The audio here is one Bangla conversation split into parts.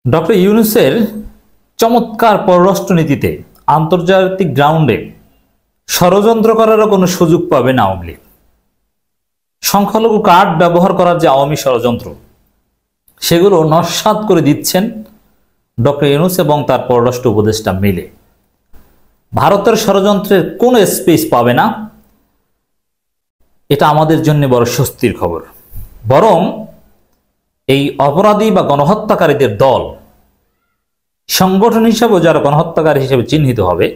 ডক্টর ইউনূসের চমৎকার পররাষ্ট্রনীতিতে আন্তর্জাতিক গ্রাউন্ডে ষড়যন্ত্র করারও কোনো সুযোগ পাবে না আওয়ামী লীগ। সংখ্যালঘু কার্ড ব্যবহার করার যে আওয়ামী ষড়যন্ত্র, সেগুলো নস্যাৎ করে দিচ্ছেন ডক্টর ইউনূস এবং তার পররাষ্ট্র উপদেষ্টা মিলে। ভারতের ষড়যন্ত্রের কোনো স্পেস পাবে না, এটা আমাদের জন্য বড় স্বস্তির খবর। বরং এই অপরাধী বা গণহত্যাকারীদের দল সংগঠন হিসাবে যারা গণহত্যাকারী হিসেবে চিহ্নিত হবে,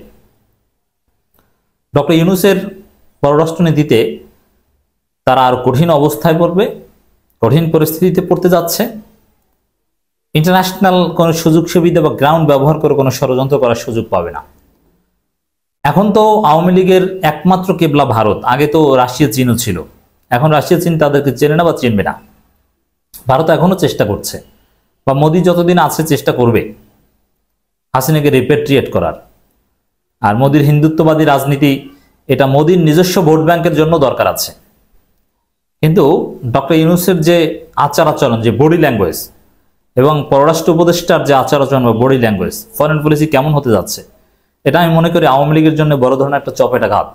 ডক্টর ইউনূসের পররাষ্ট্রনীতিতে তারা আর কঠিন অবস্থায় পড়বে, কঠিন পরিস্থিতিতে পড়তে যাচ্ছে। ইন্টারন্যাশনাল কোনো সুযোগ সুবিধা বা গ্রাউন্ড ব্যবহার করে কোনো ষড়যন্ত্র করার সুযোগ পাবে না। এখন তো আওয়ামী লীগের একমাত্র কেবলা ভারত, আগে তো রাশিয়া চীনও ছিল, এখন রাশিয়া চীন তাদেরকে চেনে না বা চিনবে না। ভারত এখনো চেষ্টা করছে, বা মোদি যতদিন আছে চেষ্টা করবে হাসিনাকে রিপেট্রিয়েট করার। আর মোদির হিন্দুত্ববাদী রাজনীতি, এটা মোদির নিজস্ব ভোট ব্যাংকের জন্য দরকার আছে। কিন্তু ডক্টর ইউনূসের যে আচার আচরণ, যে বডি ল্যাঙ্গুয়েজ, এবং পররাষ্ট্র উপদেষ্টার যে আচার আচরণ বা বডি ল্যাঙ্গুয়েজ, ফরেন পলিসি কেমন হতে যাচ্ছে, এটা আমি মনে করি আওয়ামী লীগের জন্য বড় ধরনের একটা চপেটাঘাত।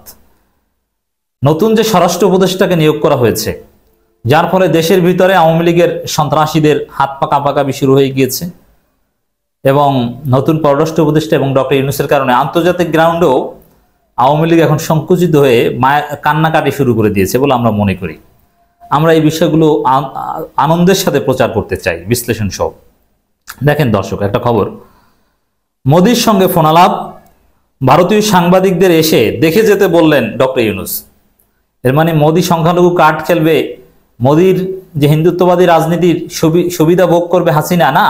নতুন যে স্বরাষ্ট্র উপদেষ্টাকে নিয়োগ করা হয়েছে, যার ফলে দেশের ভিতরে আওয়ামী লীগের সন্ত্রাসীদের হাত পা কাঁপাকাঁপি শুরু হয়ে গিয়েছে, এবং নতুন পররাষ্ট্র উপদেষ্টা এবং ডক্টর ইউনূসের কারণে আন্তর্জাতিক গ্রাউন্ডেও আওয়ামী লীগ এখন সংকুচিত হয়ে কান্নাকাটি শুরু করে দিয়েছে বলে আমরা মনে করি। আমরা এই বিষয়গুলো আনন্দের সাথে প্রচার করতে চাই, বিশ্লেষণ সহ। দেখেন দর্শক, একটা খবর, মোদির সঙ্গে ফোনালাপ, ভারতীয় সাংবাদিকদের এসে দেখে যেতে বললেন ডক্টর ইউনূস। এর মানে মোদি সংখ্যালঘু কার্ড খেলবে, মোদির যে হিন্দুত্ববাদী রাজনীতির সুবিধা ভোগ করবে হাসিনা, না।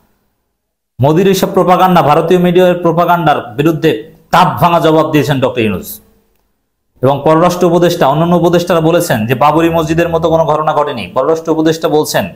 মোদির এইসব প্রোপাগান্ডা, ভারতীয় মিডিয়ার প্রোপাগান্ডার বিরুদ্ধে দাঁত ভাঙা জবাব দিয়েছেন ডক্টর ইউনূস। এবং পররাষ্ট্র উপদেষ্টা, অন্যান্য উপদেষ্টারা বলেছেন যে বাবরি মসজিদের মতো কোনো ঘটনা ঘটেনি। পররাষ্ট্র উপদেষ্টা বলছেন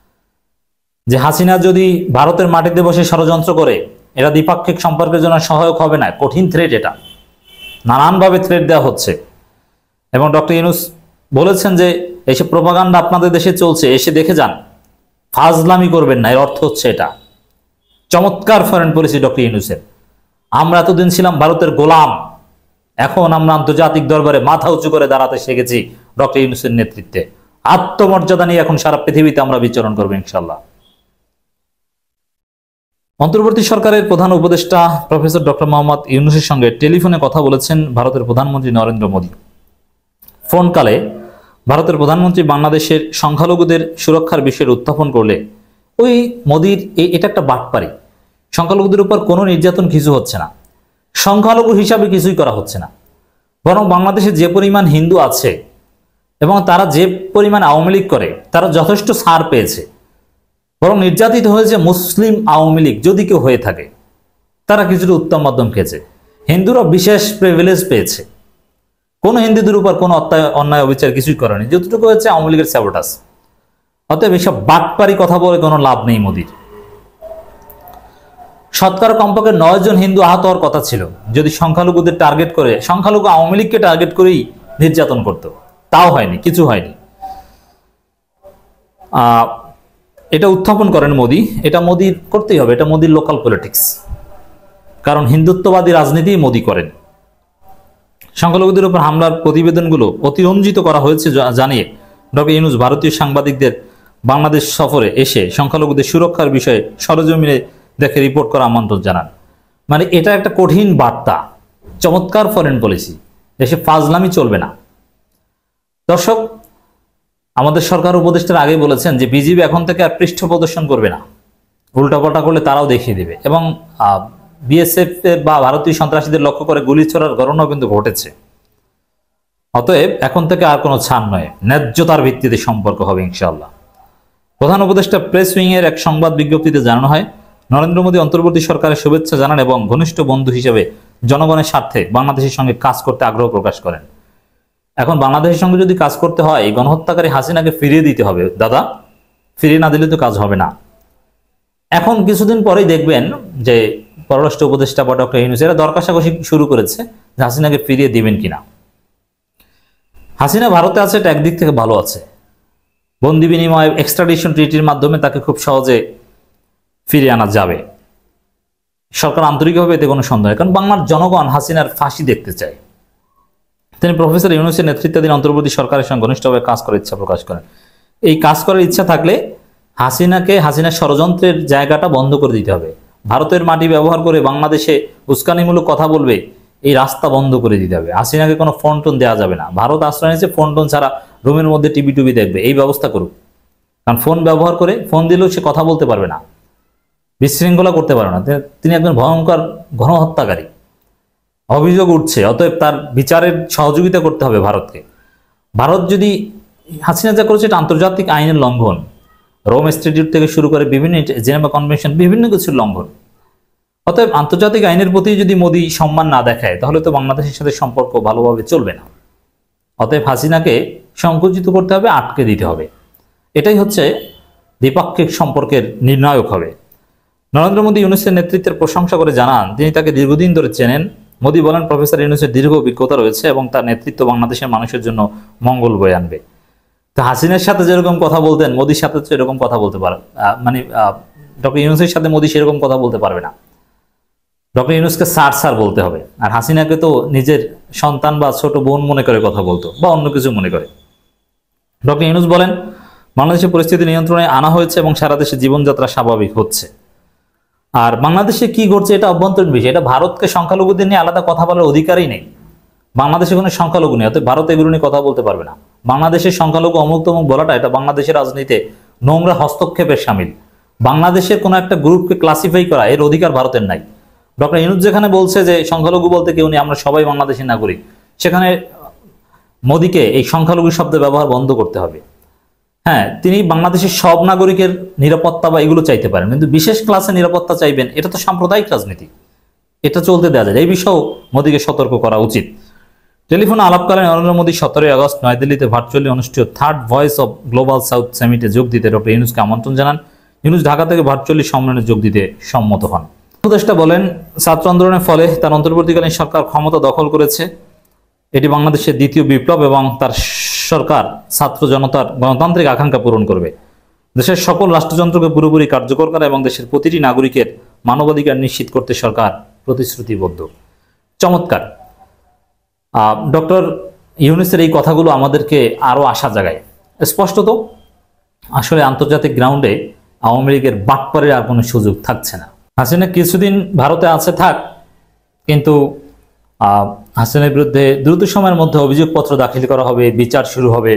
যে হাসিনা যদি ভারতের মাটিতে বসে ষড়যন্ত্র করে, এটা দ্বিপাক্ষিক সম্পর্কের জন্য সহায়ক হবে না, কঠিন থ্রেট, এটা নানানভাবে থ্রেট দেওয়া হচ্ছে। এবং ডক্টর ইউনূস বলেছেন যে এইসব প্রোপাগান্ডা আপনাদের দেশে চলছে, এসে দেখে যান, ফাজলামি করবেন না। এর অর্থ হচ্ছে এটা চমৎকার ফরেন পলিসি ডক্টর ইউনূসের। আমরা এতদিন ছিলাম ভারতের গোলাম, এখন আমরা আন্তর্জাতিক দরবারে মাথা উঁচু করে দাঁড়াতে শিখেছি ডক্টর ইউনূসের নেতৃত্বে। আত্মমর্যাদা নিয়ে এখন সারা পৃথিবীতে আমরা বিচরণ করবো ইনশাল্লাহ। অন্তর্বর্তী সরকারের প্রধান উপদেষ্টা প্রফেসর ডক্টর মোহাম্মদ ইউনূসের সঙ্গে টেলিফোনে কথা বলেছেন ভারতের প্রধানমন্ত্রী নরেন্দ্র মোদী। ফোনকালে ভারতের প্রধানমন্ত্রী বাংলাদেশের সংখ্যালঘুদের সুরক্ষার বিষয়ে উত্থাপন করলে ওই মোদির এটা একটা বাটপারি। সংখ্যালঘুদের উপর কোনো নির্যাতন কিছু হচ্ছে না, সংখ্যালঘু হিসাবে কিছুই করা হচ্ছে না। বরং বাংলাদেশে যে পরিমাণ হিন্দু আছে এবং তারা যে পরিমাণ আওয়ামী লীগ করে, তারা যথেষ্ট ছাড় পেয়েছে। বরং নির্যাতিত হয়েছে মুসলিম আওয়ামী লীগ যদি কেউ হয়ে থাকে, তারা কিছুটা উত্তম মাধ্যম খেয়েছে। হিন্দুরা বিশেষ প্রিভিলেজ পেয়েছে, কোনো হিন্দুদের উপর কোনো অন্যায় অবিচার কিছুই করেনি, যতটুকু হয়েছে আওয়ামী লীগের স্যাবোটাস। অতএব এসব বাটপারি কথা বলে কোনো লাভ নেই মোদির। শতকরা কমপক্ষে 9 জন হিন্দু আহত হওয়ার কথা ছিল যদি সংখ্যালঘুদের টার্গেট করে, সংখ্যালঘু আওয়ামী লীগকে টার্গেট করেই নির্যাতন করত। তাও হয়নি, কিছু হয়নি। এটা উত্থাপন করেন মোদি, এটা মোদির করতেই হবে, এটা মোদির লোকাল পলিটিক্স। কারণ হিন্দুত্ববাদী রাজনীতি মোদি করেন। সংখ্যালঘুদের উপর হামলার প্রতিবেদনগুলো অতিরঞ্জিত করা হয়েছে জানিয়ে ডক্টর ইউনূস ভারতীয় সাংবাদিকদের বাংলাদেশ সফরে এসে সংখ্যালঘুদের সুরক্ষার বিষয়ে সরেজমিনে দেখে রিপোর্ট করা আমন্ত্রণ জানান। মানে এটা একটা কঠিন বার্তা, চমৎকার ফরেন পলিসি। দেশে ফাজলামি চলবে না। দর্শক, আমাদের সরকার উপদেষ্টার আগে বলেছেন যে বিজিবি এখন থেকে আর পৃষ্ঠ প্রদর্শন করবে না, উল্টাপাল্টা করলে তারাও দেখিয়ে দেবে। এবং বিএসএফ বা ভারতীয় সন্ত্রাসীদের লক্ষ্য করে গুলি ছোড়ার ঘটনাও কিন্তু ঘটেছে। অতএব এখন থেকে আর কোনো ছাড় নয়, ন্যায্যতার ভিত্তিতে সম্পর্ক হবে ইনশাআল্লাহ। প্রধান উপদেষ্টা প্রেস উইং এর এক সংবাদ বিজ্ঞপ্তিতে জানানো হয়, নরেন্দ্র মোদী অন্তর্বর্তী সরকারের শুভেচ্ছা জানান এবং ঘনিষ্ঠ বন্ধু হিসেবে জনগণের স্বার্থে বাংলাদেশের সঙ্গে কাজ করতে আগ্রহ প্রকাশ করেন। এখন বাংলাদেশের সঙ্গে যদি কাজ করতে হয়, এই গণহত্যাকারী হাসিনাকে ফিরিয়ে দিতে হবে দাদা, ফিরিয়ে না দিলে তো কাজ হবে না। এখন কিছুদিন পরেই দেখবেন যে পররাষ্ট্র উপদেষ্টা বা ডক্টর ইউনূস এরা দর কষাকষি শুরু করেছে যে হাসিনাকে ফিরিয়ে দিবেন কিনা। হাসিনা ভারতে আছে, এটা একদিক থেকে ভালো আছে। বন্দি বিনিময় এক্সট্রাডিশন ট্রিটির মাধ্যমে তাকে খুব সহজে ফিরিয়ে আনা যাবে। সরকার আন্তরিকভাবে এতে কোনো সন্দেহ নেই, কারণ বাংলার জনগণ হাসিনার ফাঁসি দেখতে চায়। তিনি প্রফেসর ইউনূসের নেতৃত্বাধীন অন্তর্বর্তী সরকারের সঙ্গে ঘনিষ্ঠভাবে কাজ করার ইচ্ছা প্রকাশ করেন। এই কাজ করার ইচ্ছা থাকলে হাসিনার ষড়যন্ত্রের জায়গাটা বন্ধ করে দিতে হবে। ভারতের মাটি ব্যবহার করে বাংলাদেশে উস্কানিমূলক কথা বলবে, এই রাস্তা বন্ধ করে দিতে হবে। হাসিনাকে কোনো ফোন টোন দেওয়া যাবে না। ভারত আশ্রয় নিয়েছে ফোন টোন ছাড়া রুমের মধ্যে টিভি টুবি দেখবে, এই ব্যবস্থা করুক। কারণ ফোন ব্যবহার করে ফোন দিলেও সে কথা বলতে পারবে না, বিশৃঙ্খলা করতে পারবে না। তিনি একজন ভয়ঙ্কর গণহত্যাকারী, অভিযোগ উঠছে। অতএব তার বিচারের সহযোগিতা করতে হবে ভারতকে। ভারত যদি হাসিনা যা করেছে এটা আন্তর্জাতিক আইনের লঙ্ঘন, রোম ইনস্টিটিউট থেকে শুরু করে বিভিন্ন জেনেভা কনভেনশন, বিভিন্ন কিছুর লঙ্ঘন। অতএব আন্তর্জাতিক আইনের প্রতি যদি মোদি সম্মান না দেখায় তাহলে তো বাংলাদেশের সাথে সম্পর্ক ভালোভাবে চলবে না। অতএব হাসিনাকে সংকুচিত করতে হবে, আটকে দিতে হবে। এটাই হচ্ছে দ্বিপাক্ষিক সম্পর্কের নির্ণায়ক হবে। নরেন্দ্র মোদী ইউনূসের নেতৃত্বের প্রশংসা করে জানান তিনি তাকে দীর্ঘদিন ধরে চেনেন। মোদী বলেন প্রফেসর ইউনূসের দীর্ঘ অভিজ্ঞতা রয়েছে এবং তার নেতৃত্ব বাংলাদেশের মানুষের জন্য মঙ্গল বয়ে আনবে। তো হাসিনার সাথে যেরকম কথা বলতেন মোদীর সাথে তো এরকম কথা বলতে পারে, মানে ডক্টর ইউনূসের সাথে মোদী সেরকম কথা বলতে পারবে না। ডক্টর ইউনূসকে স্যার বলতে হবে। আর হাসিনাকে তো নিজের সন্তান বা ছোট বোন মনে করে কথা বলতো, বা অন্য কিছু মনে করে। ডক্টর ইউনূস বলেন বাংলাদেশের পরিস্থিতি নিয়ন্ত্রণে আনা হয়েছে এবং সারা দেশে জীবনযাত্রা স্বাভাবিক হচ্ছে। আর বাংলাদেশে কি ঘটছে এটা অভ্যন্তরীণ বিষয়, এটা ভারতকে সংখ্যালঘুদের নিয়ে আলাদা কথা বলার অধিকারই নেই। বাংলাদেশে কোনো সংখ্যালঘু নেই, অর্থাৎ ভারত এগুলো নিয়ে কথা বলতে পারবে না। বাংলাদেশের সংখ্যালঘু অমুক তমুক বলাটা এটা বাংলাদেশের রাজনীতিতে নোংরা হস্তক্ষেপের সামিল। বাংলাদেশের কোনো একটা গ্রুপকে ক্লাসিফাই করা এর অধিকার ভারতের নাই। ডক্টর ইউনূস যেখানে বলছে যে সংখ্যালঘু বলতে কেউ নেই, আমরা সবাই বাংলাদেশের নাগরিক, সেখানে মোদীকে এই সংখ্যালঘু শব্দ ব্যবহার বন্ধ করতে হবে। হ্যাঁ, তিনি বাংলাদেশের সব নাগরিকের নিরাপত্তা বা এগুলো চাইতে পারেন, কিন্তু বিশেষ ক্লাসে নিরাপত্তা চাইবেন, এটা তো সাম্প্রদায়িক রাজনীতি, এটা চলতে দেওয়া যায়। এই বিষয়েও মোদীকে সতর্ক করা উচিত। টেলিফোনে আলাপকালে নরেন্দ্র মোদী 17 আগস্ট নয়াদিল্লিতে ভার্চুয়ালি অনুষ্ঠিত third voice of global south সামিটে যোগ দিতে ডক্টর ইউনূসকে আমন্ত্রণ জানান। ইউনূস ঢাকা থেকে ভার্চুয়ালি সম্মেলনে যোগ দিতে সম্মত হন। উপদেষ্টা বলেন ছাত্র আন্দোলনের ফলে তার অন্তর্বর্তীকালীন সরকার ক্ষমতা দখল করেছে। এটি বাংলাদেশের দ্বিতীয় বিপ্লব এবং তার সরকার ছাত্র জনতার গণতান্ত্রিক আকাঙ্ক্ষা পূরণ করবে। দেশের সকল রাষ্ট্রযন্ত্রকে পুরোপুরি কার্যকর করা এবং দেশের প্রতিটি নাগরিকের মানবাধিকার নিশ্চিত করতে সরকার প্রতিশ্রুতিবদ্ধ। চমৎকার। ডক্টর ইউনূসের এই কথাগুলো আমাদেরকে আরো আশা জাগায়। স্পষ্টত আসলে আন্তর্জাতিক গ্রাউন্ডে আওয়ামী লীগের বাটপারের আর কোনো সুযোগ থাকছে না। হাসিনা কিছুদিন ভারতে আছে থাক, কিন্তু হাসিনার বিরুদ্ধে দ্রুত সময়ের মধ্যে অভিযোগপত্র দাখিল করা হবে, বিচার শুরু হবে।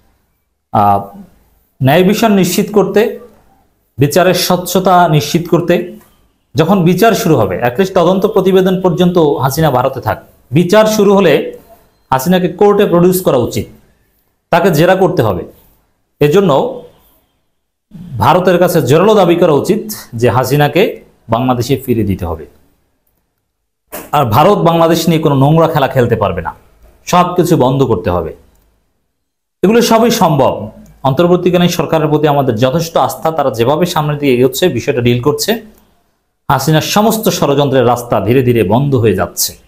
ন্যায় বিচার নিশ্চিত করতে, বিচারের স্বচ্ছতা নিশ্চিত করতে যখন বিচার শুরু হবে, অ্যাটলিস্ট তদন্ত প্রতিবেদন পর্যন্ত হাসিনা ভারতে থাক। বিচার শুরু হলে হাসিনাকে কোর্টে প্রডিউস করা উচিত, তাকে জেরা করতে হবে। এজন্য ভারতের কাছে জোরালো দাবি করা উচিত যে হাসিনাকে বাংলাদেশে ফিরিয়ে দিতে হবে। আর ভারত বাংলাদেশ নিয়ে কোনো নোংরা খেলা খেলতে পারবে না, সব কিছু বন্ধ করতে হবে। এগুলো সবই সম্ভব। অন্তর্বর্তীকালীন সরকারের প্রতি আমাদের যথেষ্ট আস্থা, তারা যেভাবে সামনের দিকে এগোচ্ছে, বিষয়টা ডিল করছে, হাসিনার সমস্ত ষড়যন্ত্রের রাস্তা ধীরে ধীরে বন্ধ হয়ে যাচ্ছে।